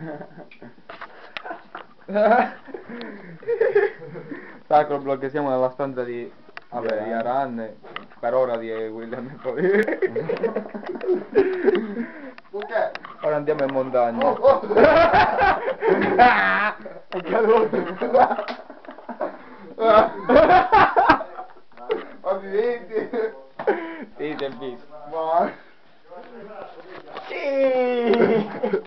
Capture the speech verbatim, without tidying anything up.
Sacro blog, siamo nella stanza di vabbè, di Aran, per ora di William e poi ok, ora andiamo in montagna. oh, oh. È caduto. Ma mi vedi? Sì, ti ho visto. Ma Sì.